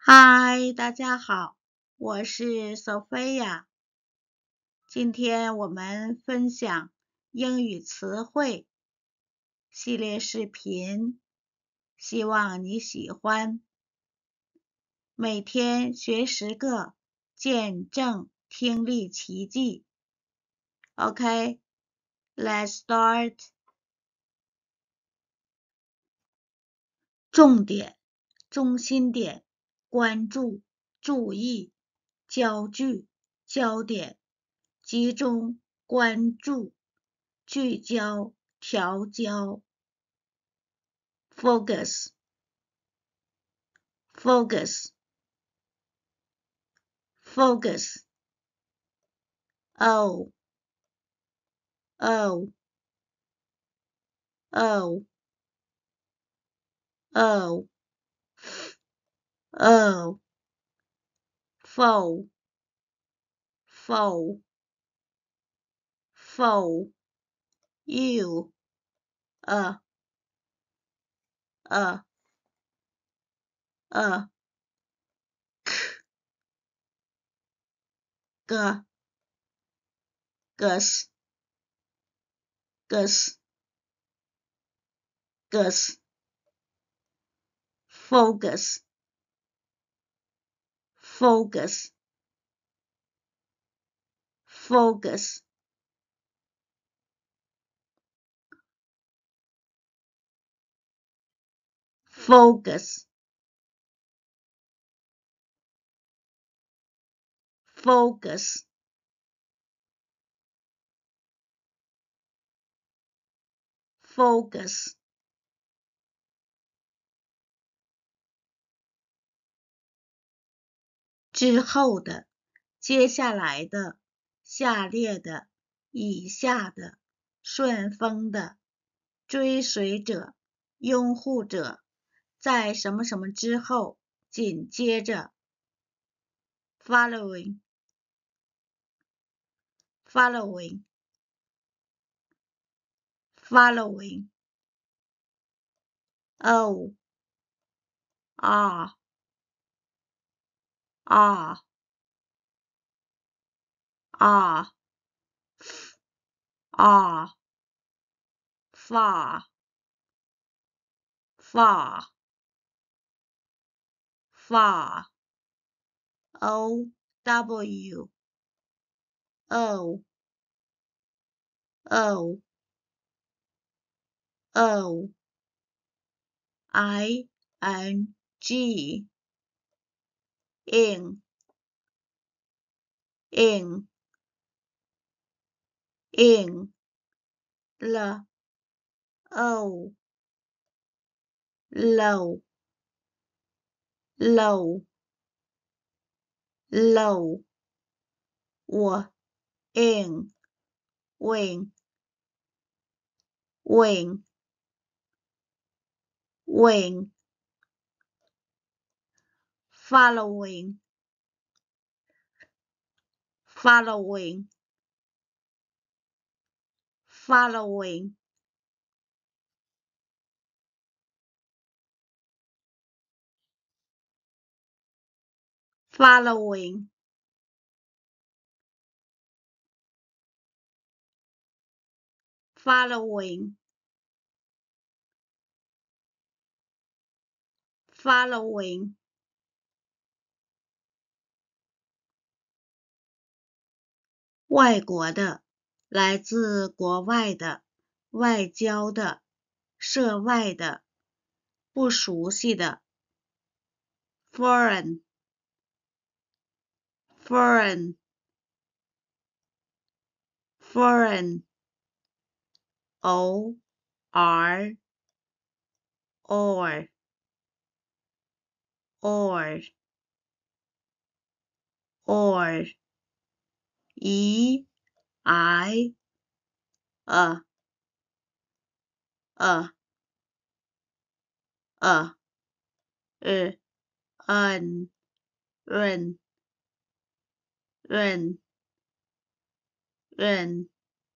嗨，大家好，我是 Sophia。今天我们分享英语词汇系列视频，希望你喜欢。每天学10个，见证听力奇迹。OK, let's start. 重点、中心点、关注、注意、焦距、焦点、集中、关注、聚焦、调焦。Focus, focus, focus. O, O, O, O, O. Fold, fold, fold. U, a, a, a. G, gus, gus, gus. Focus, focus, focus. Focus, focus, focus. 之后的、接下来的、下列的、以下的、顺风的、追随者、拥护者，在什么什么之后，紧接着。Following, following, following. O, R, R, R. R, far, far, far. O, W, O, O, O. I, N, G. In, in, in. L, O, low, low, low. W, in, wing, wing, wing. Following, following, following. Following, following, following. 外国的，来自国外的，外交的，涉外的，不熟悉的。Foreign, foreign, foreign. O, R, or, or, or. E, I, a, a, a, an, run, run, run.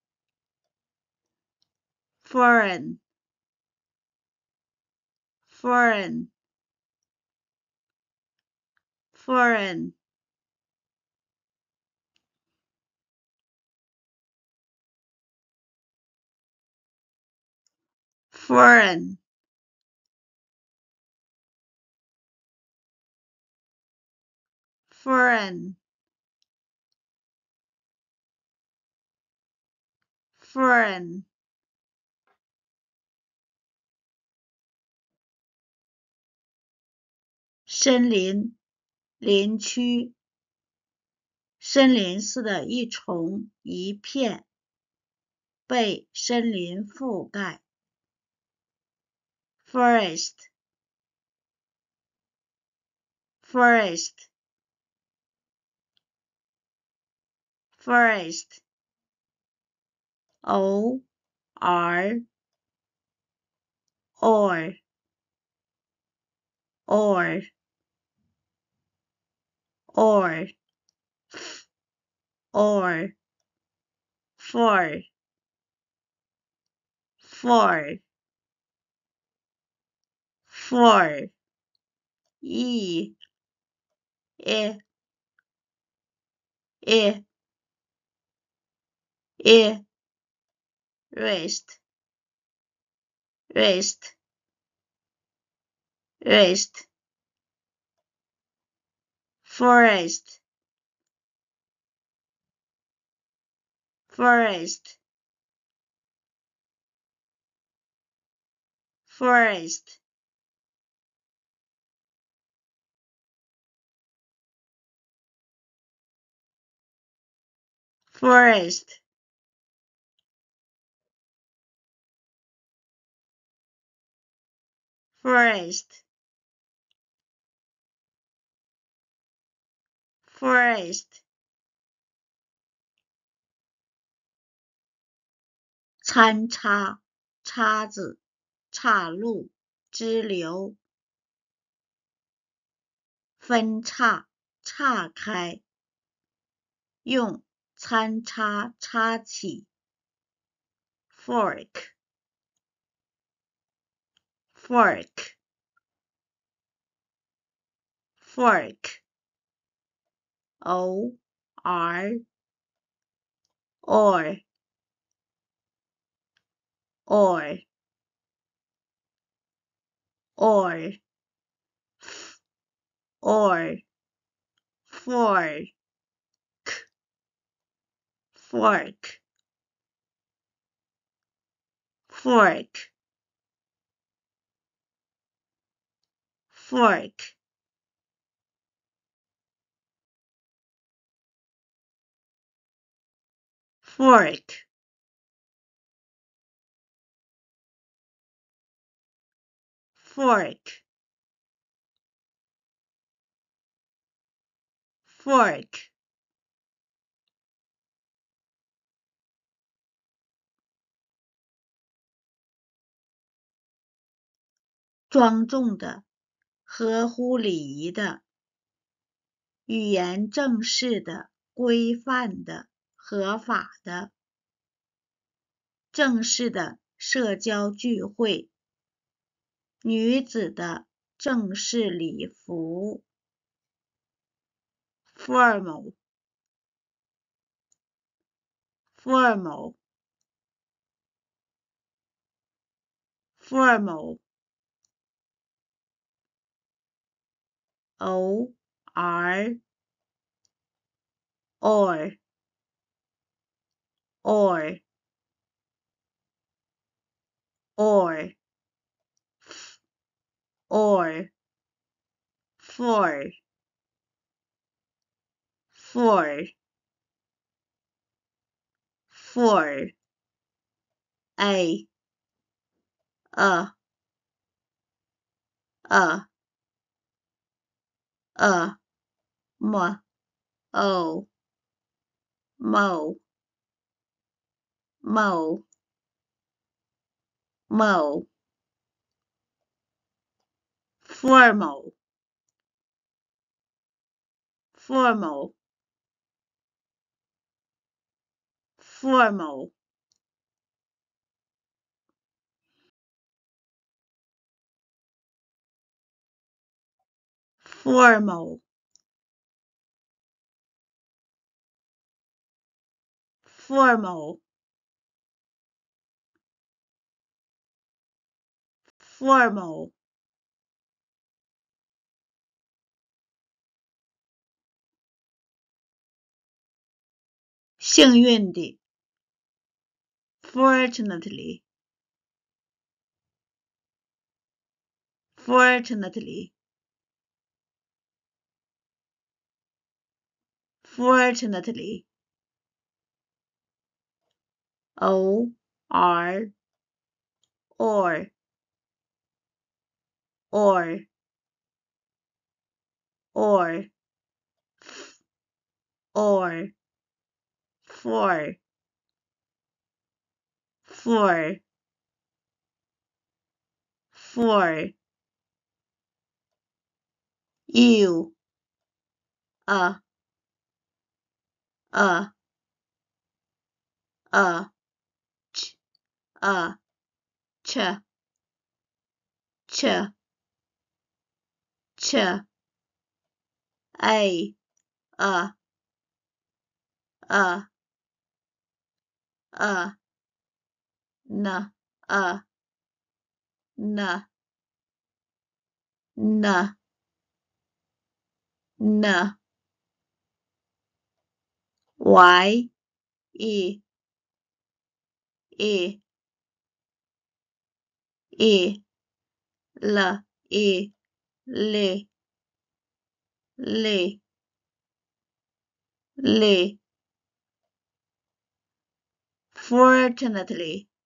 Foreign, foreign. foreign, foreign, foreign, foreign, 森林，林区，森林似的一重一片，被森林覆盖。forest, forest, forest, o r or, or, or, or, for, for, for, e, e, e, e, rest, rest, rest, forest, forest, forest, forest, forest, forest, 参差，叉子，岔路，支流，分叉，岔开，用参差插起 fork, fork, fork, o r, or, or, or, or, fork, fork, fork, fork, fork, fork, fork, 庄重的，合乎礼仪的，语言正式的，规范的，合法的，正式的社交聚会，女子的正式礼服 formal, formal, formal, o r, or, or, or, or, for, for, for, a, a, a, a, m, o, mo, mo, mo, formal, formal, formal, formal, formal formal 幸运的 fortunately fortunately fortunately or or or or or for you a a a ch a ch ch ch a a a a n a n n n y e e e l e l l l fortunately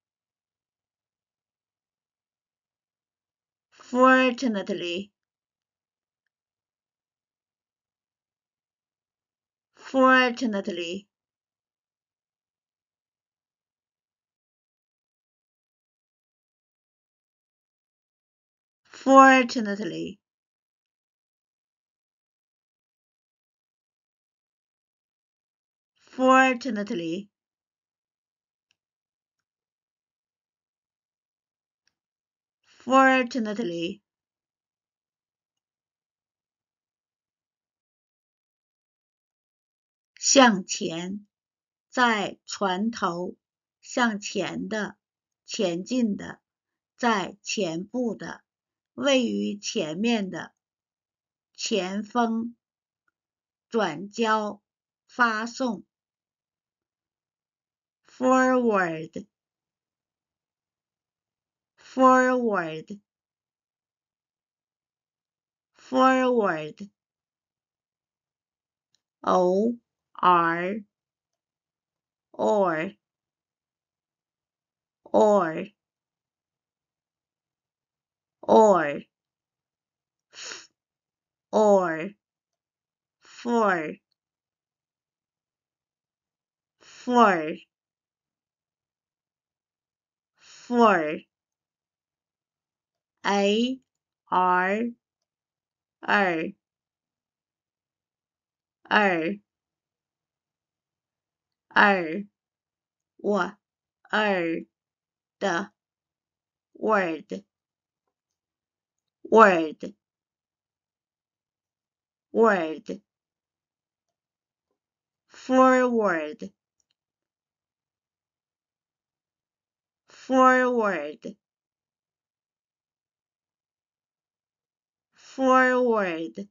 fortunately fortunately fortunately fortunately 向前，在船头，向前的，前进的，在前部的，位于前面的，前锋，转交，发送 forward forward forward or or or or or for for for a r 二二二我二的 word word word forward forward forward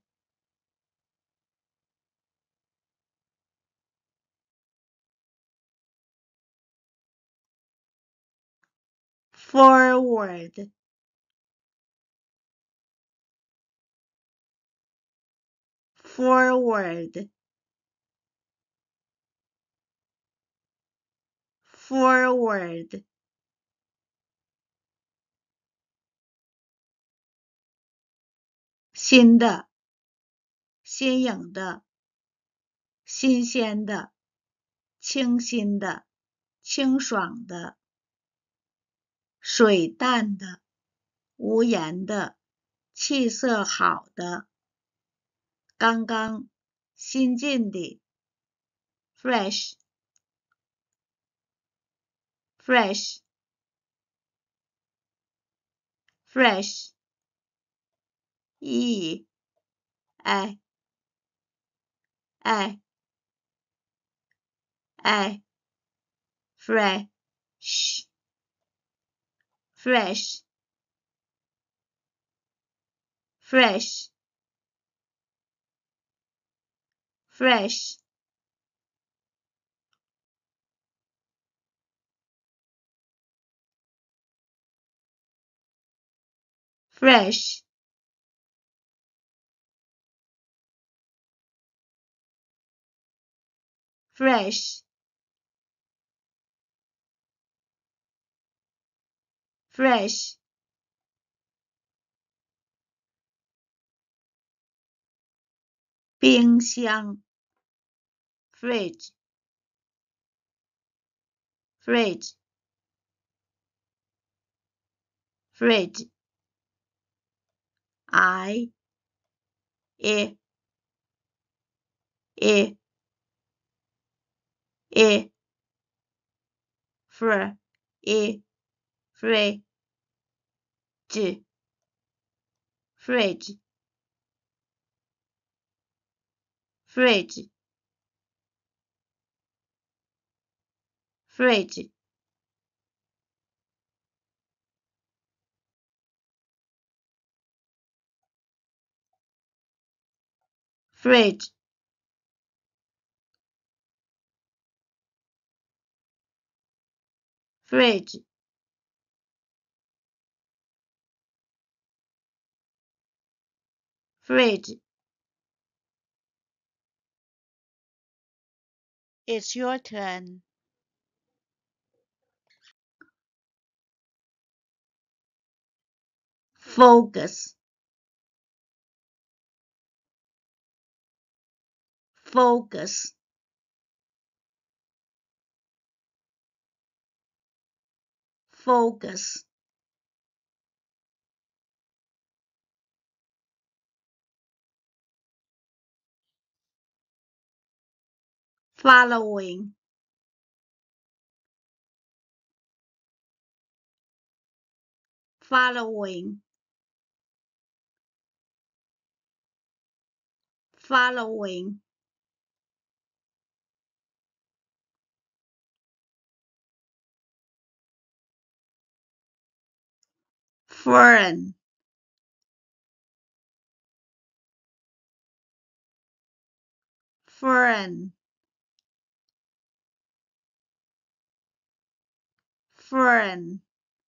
forward forward forward 新的新颖的新鲜的清新的清爽的水淡的无盐的气色好的刚刚新进的 fresh fresh fresh 意哎哎哎 fresh, fresh, fresh, fresh, fresh, fresh, fresh, 冰箱 fridge, fridge, fridge, I, I, I, I, fr, I, fridge, fridge, fridge, fridge, fridge, fridge, fridge. It's your turn. Focus, focus, focus, following, following, following, foreign, foreign, foreign,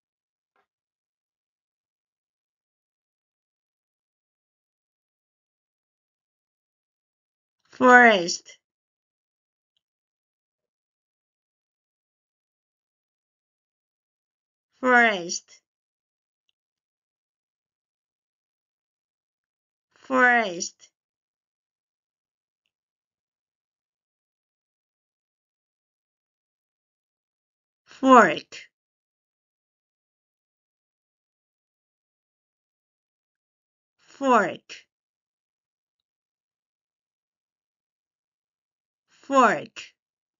forest, forest, forest, fork, fork, fork,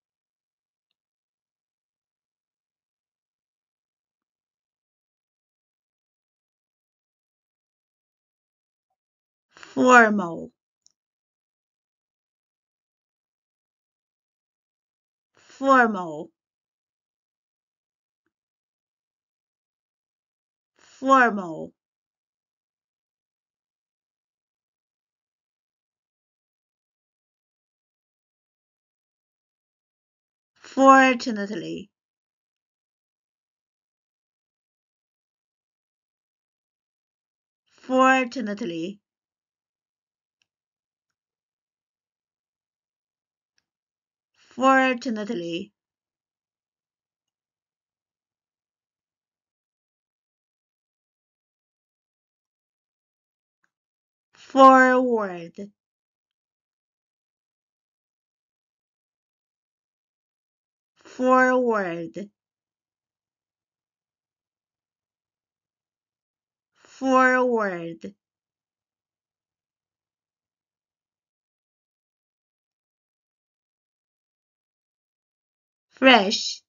formal, formal, formal, fortunately, fortunately, fortunately, forward, forward, forward, fresh,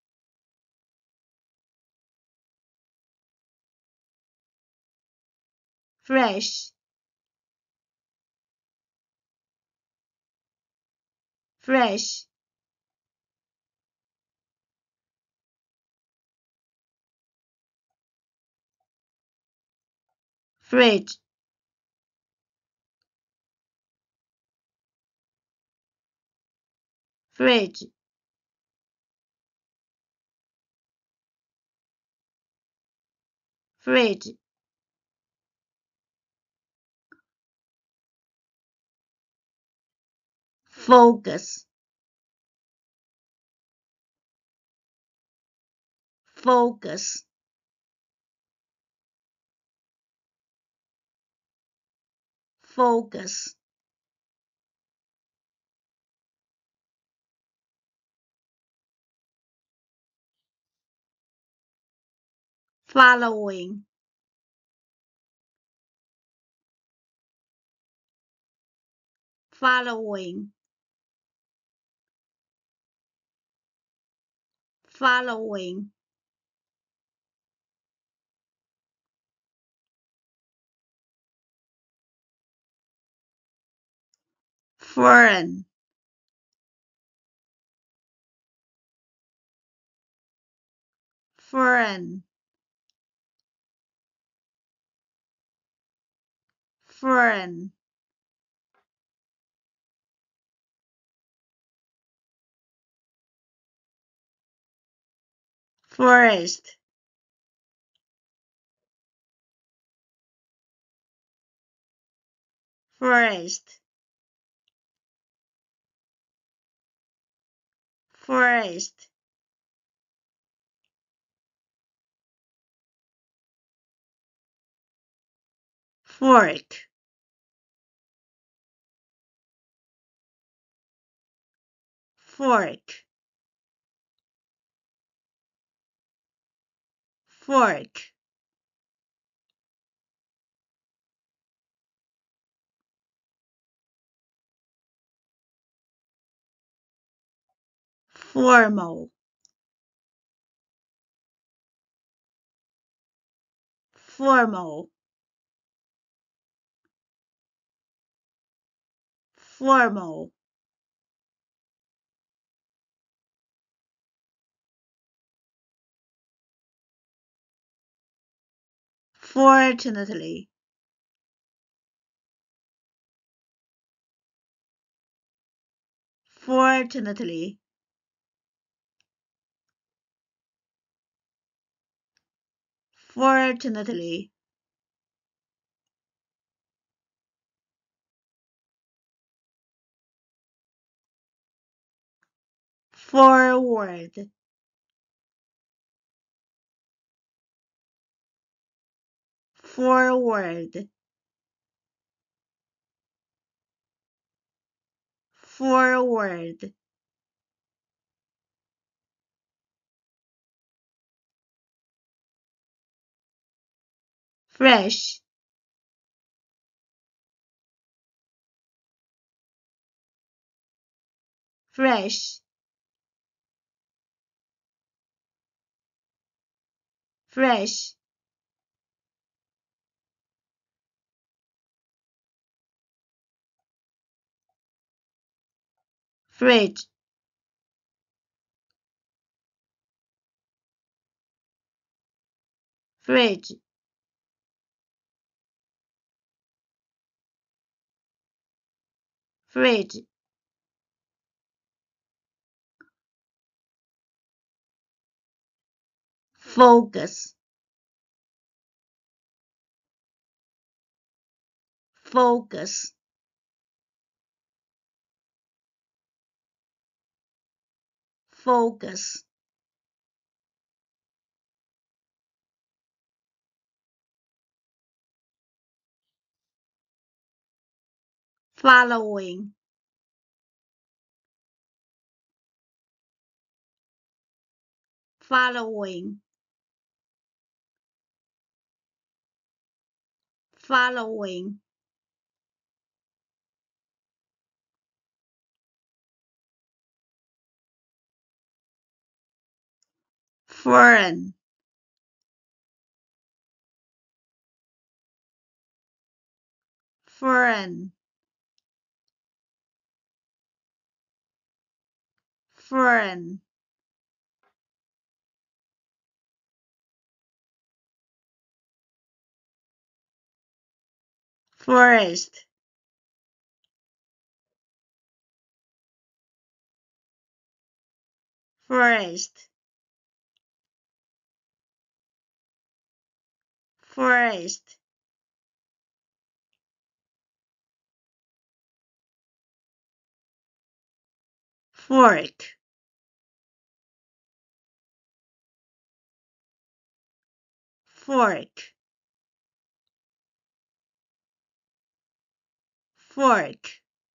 fresh, fresh, fridge, fridge, fridge, focus, focus, focus, following, following, following, foreign, foreign, foreign, forest, forest, forest, fork, fork, fork, formal, formal, formal, fortunately, fortunately, fortunately, forward, forward, forward, fresh, fresh, fresh, fridge, fridge, fridge, focus, focus, focus, following, following, following, foreign, foreign, foreign, forest, forest, forest, fork, fork, fork,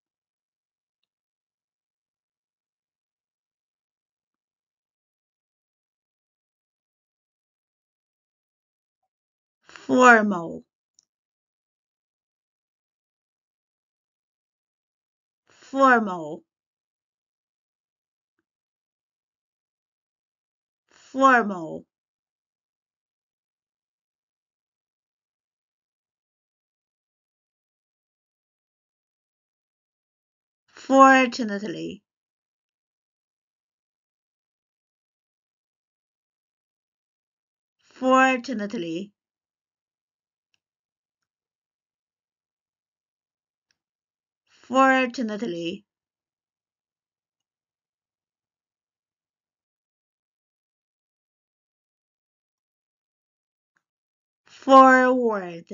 formal, formal, formal, fortunately, fortunately, fortunately, forward,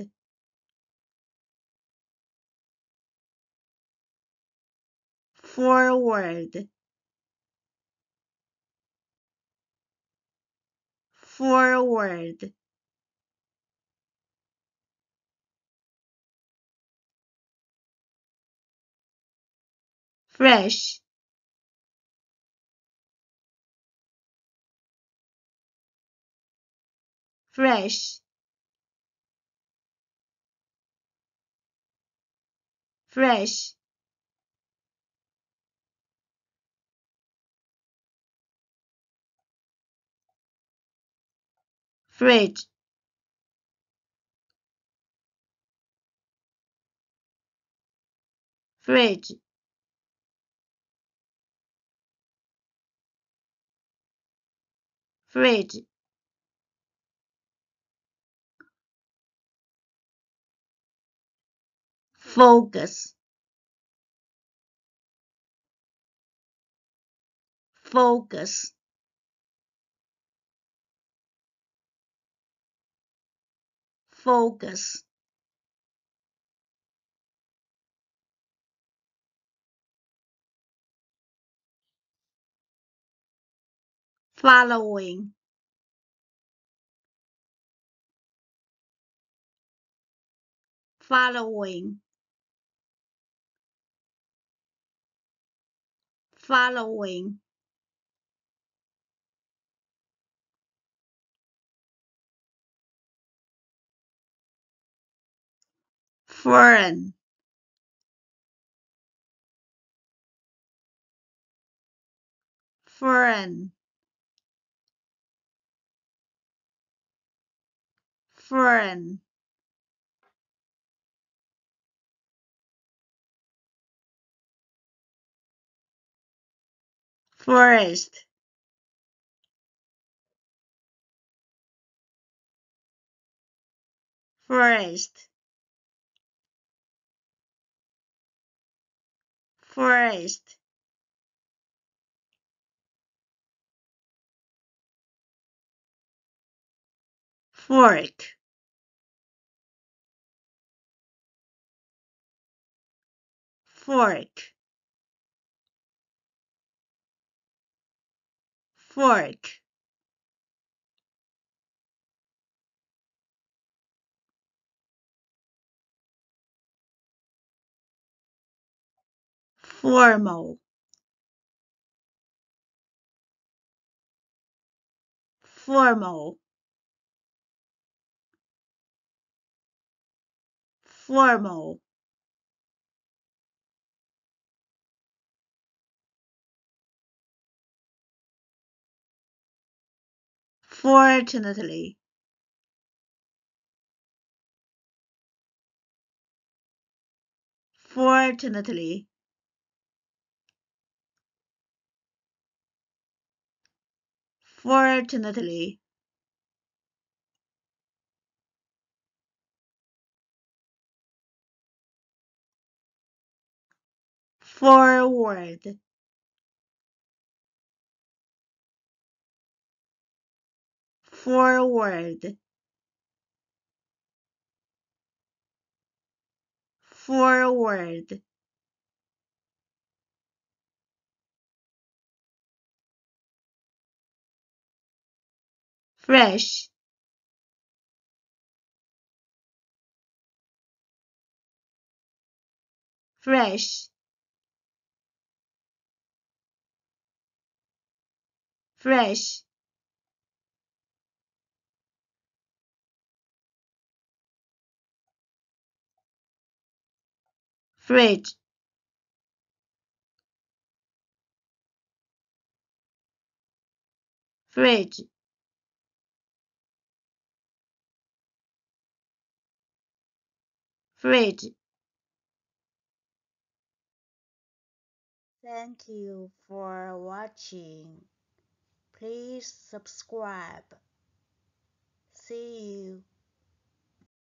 forward, forward, fresh, fresh, fresh, fridge, fridge, fridge, focus, focus, focus, following, following, following, foreign, foreign, foreign, forest, forest, forest, fork, fork, fork, formal, formal, formal, fortunately, fortunately, fortunately, forward, forward, forward, fresh, fresh, fresh, fridge, fridge, fridge. Thank you for watching. Please subscribe. See you.